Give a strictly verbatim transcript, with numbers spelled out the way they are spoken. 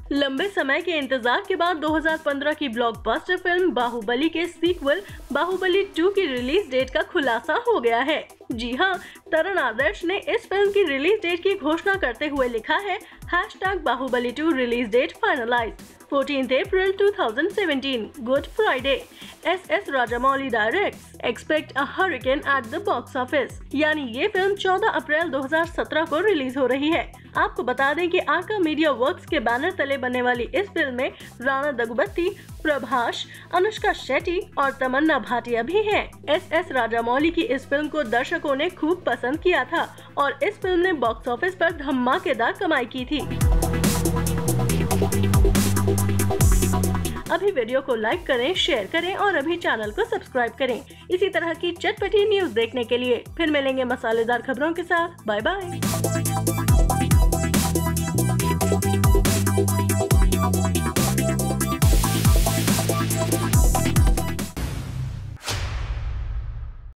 लंबे समय के इंतजार के बाद दो हज़ार पंद्रह की ब्लॉकबस्टर फिल्म बाहुबली के सीक्वल बाहुबली टू की रिलीज डेट का खुलासा हो गया है। जी हां, तरण आदर्श ने इस फिल्म की रिलीज डेट की घोषणा करते हुए लिखा है hashtag Baahubali two release date finalize चौदह अप्रैल दो हज़ार सत्रह good Friday. S S Rajamouli directs expect a hurricane at the box office. यानी ये फिल्म चौदह अप्रैल दो हज़ार सत्रह को रिलीज हो रही है। आपको बता दें कि आका मीडिया वर्क्स के बैनर तले बनने वाली इस फिल्म में राणा दग्गुबत्ती, प्रभास, अनुष्का शेट्टी और तमन्ना भाटिया भी हैं। एस एस राजामौली की इस फिल्म को दर्शकों ने खूब पसंद किया था और इस फिल्म ने बॉक्स ऑफिस पर धमाकेदार कमाई की थी। अभी वीडियो को लाइक करें, शेयर करें और अभी चैनल को सब्सक्राइब करें इसी तरह की चटपटी न्यूज देखने के लिए। फिर मिलेंगे मसालेदार खबरों के साथ। Bye bye.